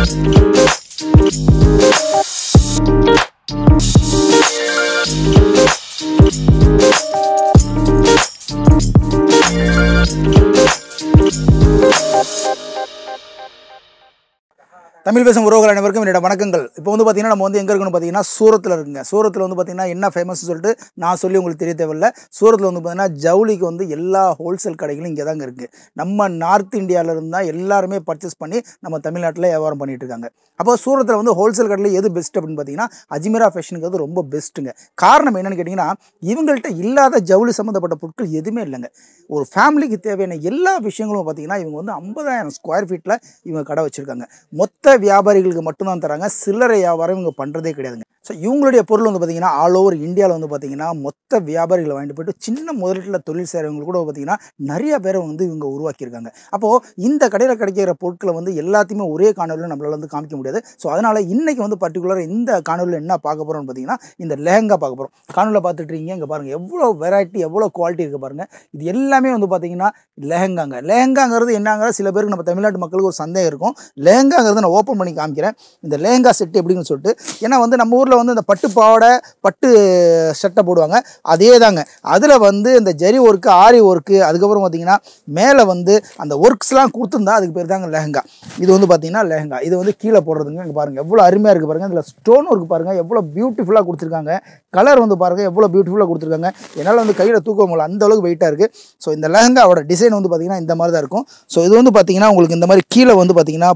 தமிழ் பேசும் உறவுகள் அனைவருக்கும் என்னோட வணக்கங்கள். இப்போ வந்து பார்த்தீங்கன்னா நம்ம வந்து எங்கே இருக்குன்னு பார்த்தீங்கன்னா சூரத்தில் இருக்குங்க. சூரத்தில் வந்து பார்த்தீங்கன்னா என்ன ஃபேமஸ் சொல்லிட்டு நான் சொல்லி உங்களுக்கு தெரிய தேவையில்லை. சூரத்தில் வந்து பார்த்தீங்கன்னா ஜவுளிக்கு வந்து எல்லா ஹோல்சேல் கடைகளும் இங்கே தாங்க இருக்குது. நம்ம நார்த் இந்தியாவிலேருந்து தான் எல்லாருமே பர்ச்சேஸ் பண்ணி நம்ம தமிழ்நாட்டில் வியாபாரம் பண்ணிகிட்டு இருக்காங்க. அப்போ சூரத்தில் வந்து ஹோல்சேல் கடையில் எது பெஸ்ட் அப்படின்னு பார்த்தீங்கன்னா அஜ்மீரா ஃபேஷனுங்கிறது ரொம்ப பெஸ்ட்டுங்க. காரணம் என்னென்னு கேட்டிங்கன்னா இவங்கள்ட்ட இல்லாத ஜவுளி சம்மந்தப்பட்ட பொருட்கள் எதுவுமே இல்லைங்க. ஒரு ஃபேமிலிக்கு தேவையான எல்லா விஷயங்களும் பார்த்தீங்கன்னா இவங்க வந்து 50,000 ஸ்கொயர் ஃபீட்டில் இவங்க கடை வச்சுருக்காங்க. மொத்த வியாபாரிகளுக்கு மட்டும்தான் தராங்க. சில்லறை வியாபாரம் இவங்க பண்ணுறதே கிடையாதுங்க. ஸோ இவங்களுடைய பொருள் வந்து பார்த்தீங்கன்னா ஆல் ஓவர் இந்தியாவில் வந்து பார்த்தீங்கன்னா மொத்த வியாபாரிகளை வாங்கிட்டு போய்ட்டு சின்ன முதலீட்டில் தொழில் செய்கிறவங்க கூட பார்த்தீங்கன்னா நிறைய பேரை வந்து இவங்க உருவாக்கியிருக்காங்க. அப்போது இந்த கடையில் கிடைக்கிற பொருட்களை வந்து எல்லாத்தையுமே ஒரே காணொலியில் நம்மளால் வந்து காமிக்க முடியாது. ஸோ அதனால் இன்றைக்கி வந்து பர்டிகுலராக இந்த காணொலியில் என்ன பார்க்க போகிறோம்னு பார்த்தீங்கன்னா இந்த லெஹங்கா பார்க்க போகிறோம். காணொலியில் பார்த்துட்ருக்கீங்க, இங்கே பாருங்கள் எவ்வளோ வெரைட்டி எவ்வளோ குவாலிட்டி இருக்குது பாருங்கள். இது எல்லாமே வந்து பார்த்தீங்கன்னா லெஹங்காங்க. லெஹங்காங்கிறது என்னங்கிற சில பேருக்கு நம்ம தமிழ்நாட்டு மக்களுக்கு ஒரு சந்தேகம் இருக்கும். லெஹங்காங்கிறது நான் ஓப்பன் பண்ணி காமிக்கிறேன். இந்த லெஹங்கா செட்டு எப்படின்னு சொல்லிட்டு, ஏன்னா வந்து நம்ம ஊரில் வந்து இந்த பட்டு பாவாடை பட்டு சட்டை போடுவாங்க, அதே தாங்க. அதில் வந்து இந்த ஜரி ஒர்க்கு ஆரி ஒர்க்கு அதுக்கப்புறம் பார்த்தீங்கன்னா மேலே வந்து அந்த ஒர்க்ஸ்லாம் கொடுத்துருந்தா அதுக்கு பேர் தாங்க லெஹங்கா. இது வந்து பார்த்தீங்கன்னா லெஹங்கா. இது வந்து கீழே போடுறதுங்க. இங்கே பாருங்கள் எவ்வளோ அருமையாக இருக்குது பாருங்கள். இதில் ஸ்டோன் ஒர்க் பாருங்கள் எவ்வளோ பியூட்டிஃபுல்லாக கொடுத்துருக்காங்க. கலர் வந்து பாருங்கள் எவ்வளோ பியூட்டிஃபுல்லாக கொடுத்துருக்காங்க. என்னால் வந்து கையில் தூக்க முடியல, அந்த அளவுக்கு வெயிட்டாக இருக்குது. ஸோ இந்த லெஹங்காவோட டிசைன் வந்து பார்த்தீங்கன்னா இந்த மாதிரி தான் இருக்கும். ஸோ இது வந்து பார்த்தீங்கன்னா உங்களுக்கு இந்த மாதிரி கீழே வந்து பார்த்தீங்கன்னா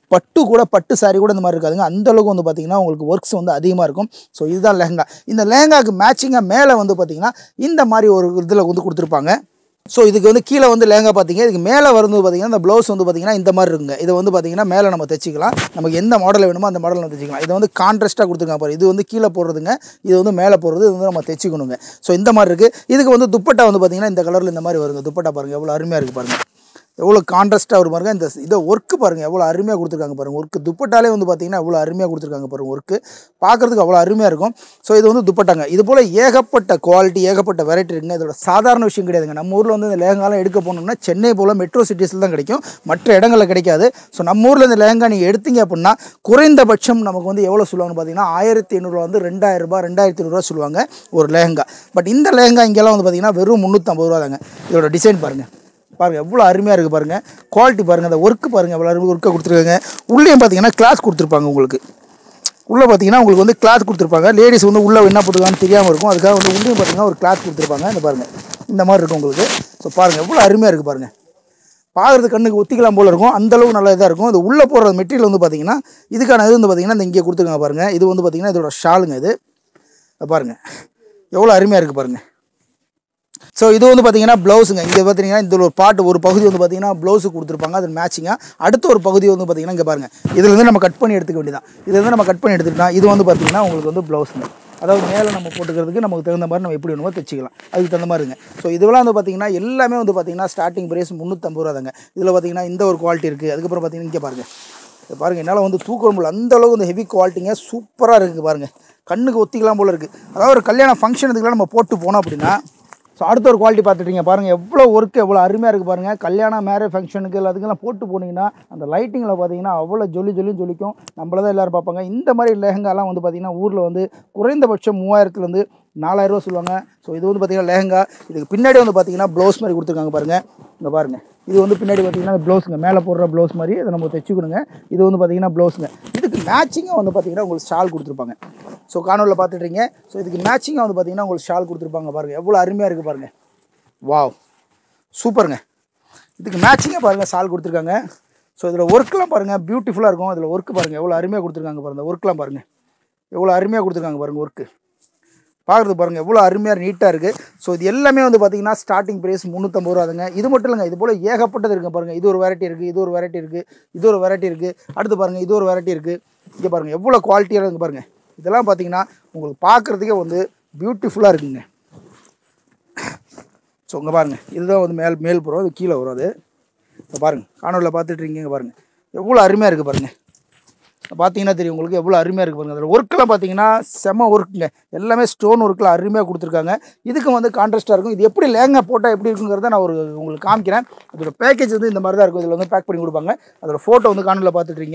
பட்டு சாரி கூட இந்த மாதிரி இருக்காதுங்க. அந்தளவுக்கு வந்து பார்த்தீங்கன்னா உங்களுக்கு ஒர்க்ஸ் வந்து அதிகமாக இருக்கும். ஸோ இதுதான் லெஹங்கா. இந்த லெஹங்காவுக்கு மேட்சிங்காக மேலே வந்து பார்த்தீங்கன்னா இந்த மாதிரி ஒரு இதில் வந்து கொடுத்துருப்பாங்க. ஸோ இதுக்கு வந்து கீழே வந்து லெஹங்கா பார்த்தீங்க, இதுக்கு மேலே வரும்போது பார்த்தீங்கன்னா இந்த ப்ளவுஸ் வந்து பார்த்தீங்கன்னா இந்த மாதிரி இருக்குங்க. இதை வந்து பார்த்தீங்கன்னா மேலே நம்ம தைச்சிக்கலாம். நமக்கு எந்த மாடல் வேணுமோ அந்த மாடல் நம்ம தைச்சிக்கலாம். இதை வந்து கான்ட்ராஸ்ட்டாக கொடுத்துருக்காங்க பாரு. இது வந்து கீழே போடுறதுங்க, இது வந்து மேலே போடுறது. இது வந்து நம்ம தைச்சிக்கணுங்க. ஸோ இந்த மாதிரி இருக்குது. இதுக்கு வந்து துப்பட்டா வந்து பார்த்தீங்கன்னா இந்த கலரில் இந்த மாதிரி வருங்க. துப்பட்டா பாருங்கள் எவ்வளோ அருமையாக இருக்குது பாருங்கள். எவ்வளோ கான்ட்ராஸ்ட்டாக வரும் பாருங்கள். இந்த இதை ஒர்க்கு பாருங்கள் எவ்வளோ அருமையாக கொடுத்துருக்காங்க பாருங்கள். ஒர்க்கு துப்பட்டாலே வந்து பார்த்தீங்கன்னா எவ்வளோ அருமையாக கொடுத்துருக்காங்க பாருங்கள். ஒர்க்கு பார்க்குறதுக்கு அவ்வளோ அருமையாக இருக்கும். ஸோ இது வந்து துப்பட்டாங்க. இது போல் ஏகப்பட்ட குவாலிட்டி ஏகப்பட்ட வெரைட்டி இருக்குங்க. இதோட சாதாரண விஷயம் கிடையாதுங்க. நம்ம ஊரில் வந்து இந்த லெஹங்காலாம் எடுக்க போனோம்னா சென்னை போல் மெட்ரோ சிட்டிஸில் தான் கிடைக்கும், மற்ற இடங்களில் கிடைக்காது. ஸோ நம்ம ஊரில் இந்த லெஹங்கா நீங்கள் எடுத்தீங்க அப்படின்னா குறைந்தபட்சம் நமக்கு வந்து எவ்வளோ சொல்லுவாங்கன்னு பார்த்தீங்கன்னா 1500 வந்து 2000 ரூபாய் 2500 சொல்லுவாங்க ஒரு லெஹங்கா. பட் இந்த லெஹங்கா இங்கெல்லாம் வந்து பார்த்தீங்கன்னா வெறும் 350 ரூபா தாங்க. இதோட டிசைன் பாருங்கள் பாருங்கள் எவ்வளோ அருமையாக இருக்குது பாருங்கள். குவாலிட்டி பாருங்கள். அந்த ஒர்க்கு பாருங்கள் எவ்வளோ அருமையாக ஒர்க்கை கொடுத்துருக்காங்க. உள்ளேயும் பார்த்தீங்கன்னா கிளாஸ் கொடுத்துருப்பாங்க. உங்களுக்கு உள்ளே பார்த்தீங்கன்னா உங்களுக்கு வந்து கிளாத் கொடுத்துருப்பாங்க. லேடிஸ் வந்து உள்ளே என்ன போட்டுருக்கான்னு தெரியாமல் இருக்கும். அதுக்காக வந்து உள்ளேயும் பார்த்தீங்கன்னா ஒரு கிளாத் கொடுத்துருப்பாங்க. இந்த பாருங்கள் இந்த மாதிரி இருக்கும் உங்களுக்கு. ஸோ பாருங்கள் எவ்வளோ அருமையாக இருக்குது பாருங்கள். பார்க்குறது கண்ணுக்கு ஒத்திக்கலாம் போல் இருக்கும், அந்தளவுக்கு நல்லா இதாக இருக்கும். இது உள்ளே போடுற மெட்டீரியல் வந்து பார்த்தீங்கன்னா இதுக்கான இது வந்து பார்த்தீங்கன்னா இந்த இங்கே கொடுத்துருக்காங்க பாருங்கள். இது வந்து பார்த்தீங்கன்னா இதோட ஷாலுங்க. இது பாருங்கள் எவ்வளோ அருமையாக இருக்குது பாருங்கள். ஸோ இது வந்து பார்த்தீங்கன்னா ப்ளவுஸுங்க. இங்கே பார்த்தீங்கன்னா இந்த ஒரு பாட்டு ஒரு பகுதி வந்து பார்த்தீங்கன்னா ப்ளவுஸு கொடுத்துருப்பாங்க, அது மேட்சிங்காக. அடுத்த ஒரு பகுதி வந்து பார்த்தீங்கன்னா இங்கே பாருங்கள். இதிலேருந்து நம்ம கட் பண்ணி எடுத்துக்க வேண்டியதான். இதுலேருந்து நம்ம கட் பண்ணி எடுத்துக்கிட்டோம். இது வந்து பார்த்தீங்கன்னா உங்களுக்கு வந்து ப்ளவுஸுங்க. அதாவது மேலே நம்ம போட்டுக்கிறதுக்கு நமக்கு தகுந்த மாதிரி நம்ம எப்படி வேணுமோ தைச்சிக்கலாம், அதுக்கு தகுந்த மாதிரிங்க. ஸோ இதெல்லாம் வந்து பார்த்தீங்கன்னா எல்லாமே வந்து பார்த்தீங்கன்னா ஸ்டார்டிங் ப்ரைஸ் 350 ரூபா தாங்க. இதில் பார்த்தீங்கன்னா இந்த ஒரு குவாலிட்டி இருக்குது. அதுக்கப்புறம் பார்த்தீங்கன்னா இங்கே பாருங்கள். இதை பாருங்கள் என்னால் வந்து தூக்க முடியல, அந்தளவுக்கு வந்து ஹெவி குவாலிட்டிங்க சூப்பராக இருக்குது பாருங்கள். கண்ணுக்கு ஒத்திக்கலாம் போல் இருக்குது. அதாவது ஒரு கல்யாண ஃபங்க்ஷனுக்குலாம் நம்ம போட்டு போனோம் அப்படின்னா. ஸோ அடுத்த ஒரு குவாலிட்டி பார்த்துட்டீங்க பாருங்கள் எவ்வளோ ஒர்க்கு எவ்வளோ அருமையாக இருக்குது பாருங்கள். கல்யாணம் மேரேஜ் ஃபங்க்ஷனுக்கு எல்லாத்துக்கெல்லாம் போட்டு போனீங்கன்னா அந்த லைட்டிங்கில் பார்த்தீங்கன்னா அவ்வளோ ஜொலிக்கும். நம்மள தான் எல்லோரும் பார்ப்பாங்க. இந்த மாதிரி லெஹங்காலாம் வந்து பார்த்திங்கன்னா ஊரில் வந்து குறைந்தபட்சம் 3000 4000 ரூபா சொல்லுவாங்க. ஸோ இது வந்து பார்த்திங்கன்னா லெஹங்கா. இதுக்கு பின்னாடி வந்து பார்த்திங்கன்னா ப்ளவுஸ் மாதிரி கொடுத்துருக்காங்க பாருங்கள். இங்கே பாருங்கள் இது வந்து பின்னாடி பார்த்திங்கன்னா ப்ளவுஸுங்க, மேலே போடுற ப்ளவுஸ் மாதிரி இதை நம்ம தைச்சிக்கணுங்க. இது வந்து பார்த்திங்கன்னா ப்ளவுஸுங்க. இதுக்கு மேட்சிங்காக வந்து பார்த்திங்கன்னா உங்களுக்கு ஷால் கொடுத்துருப்பாங்க. ஸோ காணொலியில் பார்த்துட்றீங்க. ஸோ இதுக்கு மேட்சிங்காக வந்து பார்த்திங்கன்னா உங்களுக்கு ஷால் கொடுத்துருப்பாங்க பாருங்கள். எவ்வளோ அருமையாக இருக்குது பாருங்கள். வாவ் சூப்பருங்க. இதுக்கு மேட்சிங்காக பாருங்கள் ஷால் கொடுத்துருக்காங்க. ஸோ இதில் ஒர்க்கெலாம் பாருங்கள் பியூட்டிஃபுல்லாக இருக்கும். இதில் ஒர்க்கு பாருங்கள் எவ்வளோ அருமையாக கொடுத்துருக்காங்க பாருங்கள். ஒர்க்கெலாம் பாருங்கள் எவ்வளோ அருமையாக கொடுத்துருக்காங்க பாருங்கள். ஒர்க்கு பார்க்குறது பாருங்கள் எவ்வளோ அருமையாக நீட்டாக இருக்குது. ஸோ இது எல்லாமே வந்து பார்த்திங்கன்னா ஸ்டார்டிங் ப்ரைஸ் 350 ரூபா தாங்க. இது மட்டும் இல்லைங்க, இது போல் ஏகப்பட்டது இருக்குது பாருங்கள். இது ஒரு வெரைட்டி இருக்குது, இது ஒரு வெரைட்டி இருக்குது, இது ஒரு வெரைட்டி இருக்குது. அடுத்து பாருங்கள் இது ஒரு வெரைட்டி இருக்குது. இங்கே பாருங்கள் எவ்வளோ குவாலிட்டியாக இருக்குது பாருங்கள். இதெல்லாம் பார்த்திங்கன்னா உங்களுக்கு பார்க்குறதுக்கே வந்து பியூட்டிஃபுல்லாக இருக்குங்க. ஸோ இங்கே பாருங்கள் இதுதான் வந்து மேல் புறம், இது கீழே வரும். அது இப்போ பாருங்கள் காணொலியில் பார்த்துட்ருக்கீங்க பாருங்கள் எவ்வளோ அருமையாக இருக்குது பாருங்கள். பார்த்தீங்கன்னா தெரியும் உங்களுக்கு எவ்வளோ அருமையாக இருக்குது பாருங்கள். அதில் ஒர்க்கெலாம் பார்த்தீங்கன்னா செம ஒர்க்குங்க. எல்லாமே ஸ்டோன் ஒர்க்கில் அருமையாக கொடுத்துருக்காங்க. இதுக்கு வந்து கான்ட்ராஸ்ட்டாக இருக்கும். இது எப்படி லெஹங்கா போட்டால் எப்படி இருக்குங்கிறத நான் உங்களுக்கு காமிக்கிறேன். அதோட பேக்கேஜ் வந்து இந்த மாதிரி தான் இருக்கும். இதில் வந்து பேக் பண்ணி கொடுப்பாங்க. அதோட ஃபோட்டோ வந்து காணொலியில் பார்த்துட்ருக்கீங்க.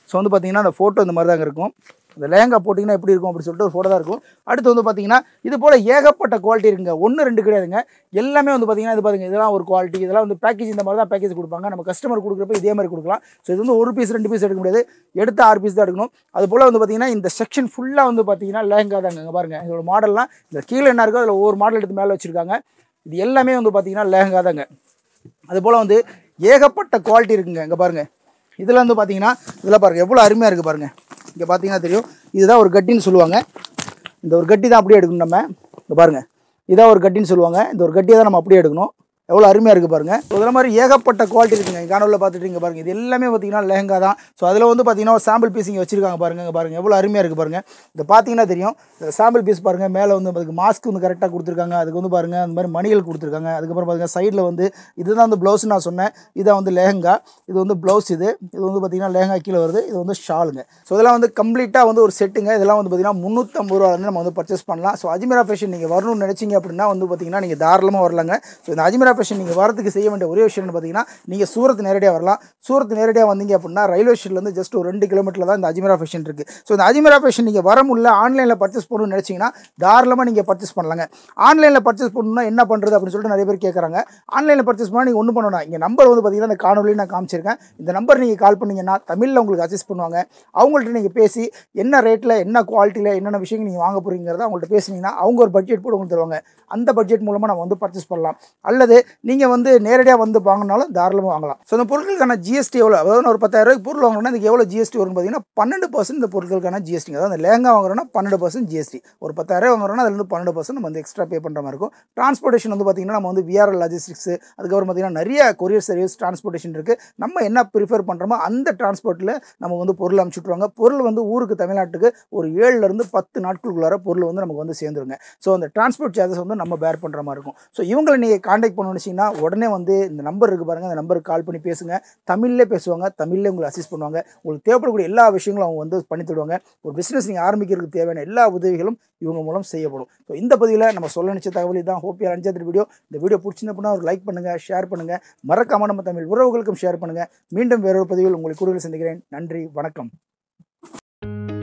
ஸோ வந்து பார்த்தீங்கன்னா அந்த ஃபோட்டோ இந்த மாதிரி தாங்க இருக்கும். இந்த லேங்கா போட்டிங்கன்னா எப்படி இருக்கும் அப்படின்னு சொல்லிட்டு ஒரு ஃபோட்டோ தான் இருக்கும். அடுத்து வந்து பார்த்தீங்கன்னா இது போல் ஏகப்பட்ட குவாலிட்டி இருக்குங்க. 1 2 கிடையாதுங்க. எல்லாமே வந்து பார்த்தீங்கன்னா இது பாருங்க, இதெல்லாம் ஒரு குவாலிட்டி. இதெல்லாம் வந்து பேக்கேஜ் இந்த மாதிரி தான் பேக்கேஜ் கொடுப்பாங்க. நம்ம கஸ்டமர் கொடுக்குறப்ப இதே மாதிரி கொடுக்கலாம். ஸோ இது வந்து 1 பீஸ் 2 பீஸ் எடுக்க முடியாது, எடுத்து 6 பீஸ் தான் எடுக்கணும். அது போல் வந்து பார்த்தீங்கன்னா இந்த செக்ஷன் ஃபுல்லாக வந்து பார்த்தீங்கன்னா லேங்கா தாங்க. இங்கே பாருங்கள், இதோட மாடல்லாம் இந்த கீழே என்ன இருக்கோ அதில் ஒவ்வொரு மாடல் எடுத்து மேலே வச்சுருக்காங்க. இது எல்லாமே வந்து பார்த்தீங்கன்னா லேங்கா தாங்க. அதுபோல் வந்து ஏகப்பட்ட குவாலிட்டி இருக்குங்க. இங்கே பாருங்கள், இதில் வந்து பார்த்தீங்கன்னா இதில் பாருங்கள் எவ்வளோ அருமையாக இருக்குது பாருங்கள். இங்கே பார்த்தீங்கன்னா தெரியும், இதுதான் ஒரு கட்டின்னு சொல்லுவாங்க. இந்த ஒரு கட்டி தான் அப்படியே எடுக்கணும். நம்ம இங்கே பாருங்கள், இதான் ஒரு கட்டின்னு சொல்லுவாங்க. இந்த ஒரு கட்டியை தான் நம்ம அப்படியே எடுக்கணும். எவ்வளோ அருமையாக இருக்குது பாருங்கள். இதில் மாதிரி ஏகப்பட்ட குவாலிட்டி இருக்குங்க. காணொலியில் பார்த்துட்டு பாருங்கள், இது எல்லாமே பார்த்தீங்கன்னா லேங்கா தான். ஸோ அதில் வந்து பார்த்தீங்கன்னா ஒரு சாம்பிள் பீஸ் இங்கே வச்சிருக்காங்க பாருங்கள். இங்கே பாருங்கள் எவ்வளோ அருமையாக இருக்குது பாருங்கள். இதை பார்த்தீங்கன்னா தெரியும், இந்த சாம்பிள் பீஸ் பாருங்கள். மேலே வந்து அதுக்கு மாஸ்க் வந்து கரெக்டாக கொடுத்துருக்காங்க. அதுக்கு வந்து பாருங்கள் அந்த மாதிரி மணிகள் கொடுத்துருக்காங்க. அதுக்கப்புறம் பாருங்கள் சைடில் வந்து இதுதான் வந்து ப்ளவுஸ் நான் சொன்னேன். இதான் வந்து லேஹங்கா, இது வந்து ப்ளவுஸ். இது வந்து பார்த்தீங்கன்னா லேஹங்கா கீழே வருது. இது வந்து ஷாலுங்க. ஸோ இதெல்லாம் வந்து கம்ப்ளீட்டாக வந்து ஒரு செட்டுங்க. இதெல்லாம் வந்து பார்த்தீங்கன்னா 350 ரூபா வந்து நம்ம வந்து பர்ச்சேஸ் பண்ணலாம். ஸோ அஜ்மீரா ஃபேஷன் நீங்கள் வரணும்னு நினச்சிங்க அப்படின்னா வந்து பார்த்தீங்கன்னா நீங்கள் தாராளமாக வரலாங்க. ஸோ இந்த அஜ்மீரா ஃபேஷன் நீங்கள் வரதுக்கு செய்ய வேண்டிய ஒரே விஷயம் பார்த்தீங்கன்னா, நீங்கள் சூரத் நேரடியாக வரலாம். சூரத் நேரடியாக வந்தீங்க அப்படின்னா ரயில்வே ஸ்டேஷன்லேருந்து ஜஸ்ட் ஒரு 2 கிலோமீட்டரில் தான் இந்த அஜ்மீரா ஃபேஷன் இருக்குது. ஸோ இந்த அஜ்மீரா ஃபேஷன் நீங்கள் வர முடியல, ஆன்லைனில் பர்ச்சேஸ் பண்ணணும்னு நினச்சிங்கன்னா தாராளமாக நீங்கள் பர்ச்சேஸ் பண்ணலாங்க. ஆன்லைனில் பர்ச்சேஸ் பண்ணணும்னா என்ன பண்ணுறது அப்படின்னு சொல்லிட்டு நிறைய பேர் கேட்குறாங்க. ஆன்லைனில் பர்ச்சேஸ் பண்ணால் நீங்கள் ஒன்றும் பண்ணணும். இங்கே நம்பர் வந்து பார்த்தீங்கன்னா இந்த காணொலியில் நான் காமிச்சிருக்கேன். இந்த நம்பர் நீங்கள் கால் பண்ணிங்கன்னா தமிழில் உங்களுக்கு அசிஸ்ட் பண்ணுவாங்க. அவங்கள்ட்ட நீங்கள் பேசி என்ன ரேட்டில், என்ன குவாலிட்டியில், என்னென்ன விஷயங்கள் நீங்கள் வாங்க போகிறீங்கிறத அவங்கள்ட்ட பேசினீங்கன்னா அவங்க ஒரு பட்ஜெட் போட்டு உங்களுக்கு தருவாங்க. அந்த பட்ஜெட் மூலமாக நம்ம வந்து பர்ச்சேஸ் பண்ணலாம். அல்லது நீங்கள் வந்து நேரடியாக வந்து வாங்கினாலும் தாராளமாக வாங்கலாம். ஸோ இந்த பொருட்களுக்கான ஜிஎஸ்டி எவ்வளோ, அதாவது ஒரு 10,000 ரூபாய்க்கு பொருள் வாங்கணும்னா இதுக்கு எவ்வளோ ஜிஎஸ்டி வரும்னு பார்த்தீங்கன்னா 12% இந்த பொருட்களுக்கான ஜிஎஸ்டி. அதாவது அந்த லேங்கா வாங்குறோம்னா 12% ஜிஎஸ்டி. ஒரு 10,000 வாங்குறோம்னா அதுலேருந்து 12% நம்ம வந்து எக்ஸ்ட்ரா பே பண்ணுற மாதிரி இருக்கும். டிரான்ஸ்போர்ட்டேஷன் வந்து பார்த்தீங்கன்னா நம்ம வந்து விஆர்எல் லாஜிஸ்டிக்ஸ், அதுக்கப்புறம் பார்த்தீங்கன்னா நிறைய கொரியர் சர்வீஸ் டிரான்ஸ்போர்ட்டேஷன் இருக்குது. நம்ம என்ன ப்ரிஃபர் பண்ணுறோமோ அந்த டிரான்ஸ்போர்ட்டில் நம்ம வந்து பொருள் அனுப்பிச்சுட்ருவாங்க. பொருள் வந்து ஊருக்கு தமிழ்நாட்டுக்கு ஒரு 7லேருந்து 10 நாட்களுக்குள்ளார பொருள் வந்து நமக்கு வந்து சேர்ந்துருங்க. ஸோ அந்த டிரான்ஸ்போர்ட் சார்ஜஸ் வந்து நம்ம பேர் பண்ணுற மாதிரி இருக்கும். ஸோ இவங்களை நீங்கள் கான்டாக்ட் பண்ணணும்னு வச்சிங்கன்னா உடனே வந்து இந்த நம்பர் இருக்குது பாருங்கள், அந்த நம்பருக்கு கால் பண்ணி பேசுங்க. தமிழ்லே பேசுவாங்க, தமிழ்லே உங்களுக்கு அசிஸ்ட் பண்ணுவாங்க. உங்களுக்கு தேவைப்படக்கூடிய எல்லா விஷயங்களும் அவங்க வந்து பண்ணி தருவாங்க. ஒரு பிஸ்னஸ் நீங்கள் ஆரம்பிக்கிறதுக்கு தேவையான எல்லா உதவிகளும் இவங்க மூலம் செய்யப்படும். ஸோ இந்த பதிவில் நம்ம சொல்ல நினச்ச தகவல் தான். Hope you enjoy the video. இந்த வீடியோ பிடிச்சிருந்தா அப்படின்னா ஒரு லைக் பண்ணுங்கள், ஷேர் பண்ணுங்கள், மறக்காமல் நம்ம தமிழ் உறவுகளுக்கும் ஷேர் பண்ணுங்கள். மீண்டும் வேறொரு பதிவில் உங்களை கூடுதல் சந்திக்கிறேன். நன்றி, வணக்கம்.